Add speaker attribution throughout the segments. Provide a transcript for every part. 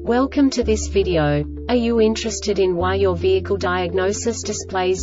Speaker 1: Welcome to this video. Are you interested in why your vehicle diagnosis displays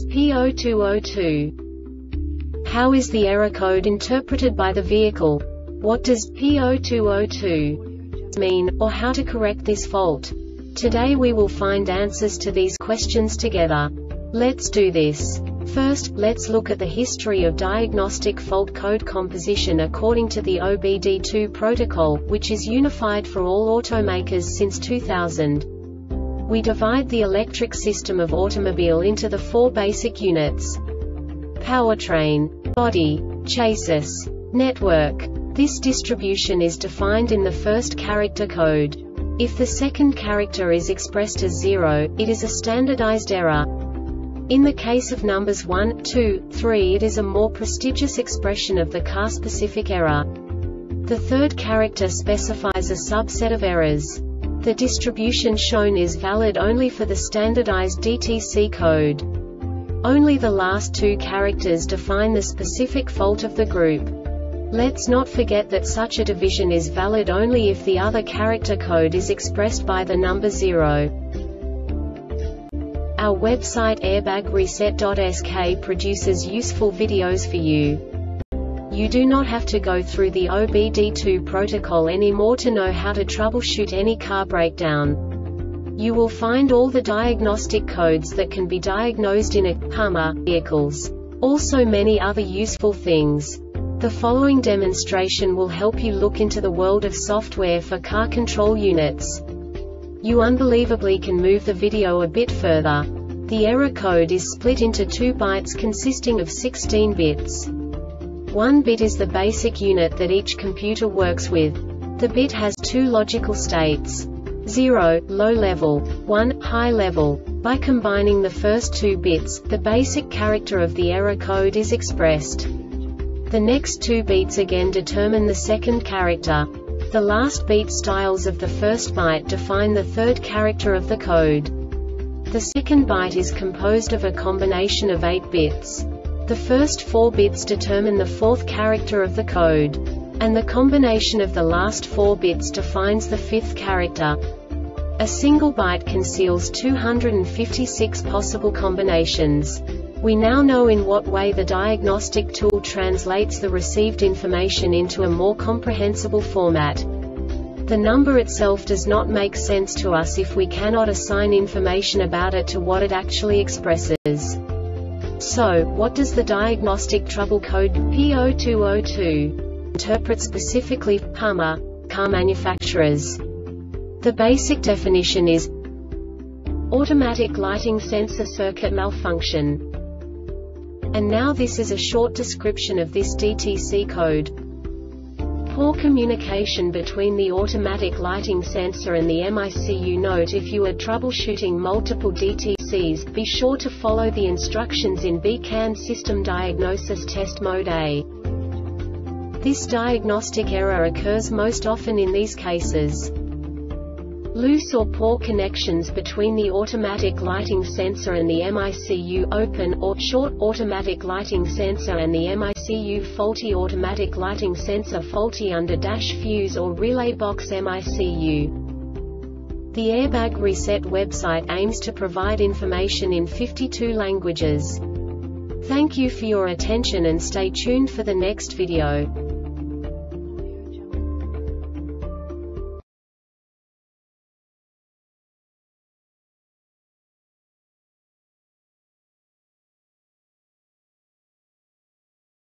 Speaker 1: P0202? How is the error code interpreted by the vehicle? What does P0202 mean, or how to correct this fault? Today we will find answers to these questions together. Let's do this. First, let's look at the history of diagnostic fault code composition according to the OBD2 protocol, which is unified for all automakers since 2000. We divide the electric system of automobile into the four basic units: powertrain, body, chassis, network. This distribution is defined in the first character code. If the second character is expressed as 0, it is a standardized error. In the case of numbers 1, 2, 3, it is a more prestigious expression of the car-specific error. The third character specifies a subset of errors. The distribution shown is valid only for the standardized DTC code. Only the last two characters define the specific fault of the group. Let's not forget that such a division is valid only if the other character code is expressed by the number 0. Our website airbagreset.sk produces useful videos for you. You do not have to go through the OBD2 protocol anymore to know how to troubleshoot any car breakdown. You will find all the diagnostic codes that can be diagnosed in a Hummer vehicles. Also many other useful things. The following demonstration will help you look into the world of software for car control units. You unbelievably can move the video a bit further. The error code is split into 2 bytes consisting of 16 bits. 1 bit is the basic unit that each computer works with. The bit has 2 logical states: 0, low level, 1, high level. By combining the first 2 bits, the basic character of the error code is expressed. The next 2 beats again determine the second character. The last beat styles of the first byte define the third character of the code. The second byte is composed of a combination of 8 bits. The first 4 bits determine the fourth character of the code. And the combination of the last 4 bits defines the fifth character. A single byte conceals 256 possible combinations. We now know in what way the diagnostic tool translates the received information into a more comprehensible format. The number itself does not make sense to us if we cannot assign information about it to what it actually expresses. So, what does the diagnostic trouble code P0202 interpret specifically for Hummer car manufacturers? The basic definition is automatic lighting sensor circuit malfunction. And now this is a short description of this DTC code. Poor communication between the automatic lighting sensor and the MICU. Note: if you are troubleshooting multiple DTCs, be sure to follow the instructions in BCAN System Diagnosis Test Mode A. This diagnostic error occurs most often in these cases: loose or poor connections between the automatic lighting sensor and the MICU, open or short automatic lighting sensor and the MICU, faulty automatic lighting sensor, faulty under dash fuse or relay box MICU. The Airbag Reset website aims to provide information in 52 languages. Thank you for your attention and stay tuned for the next video.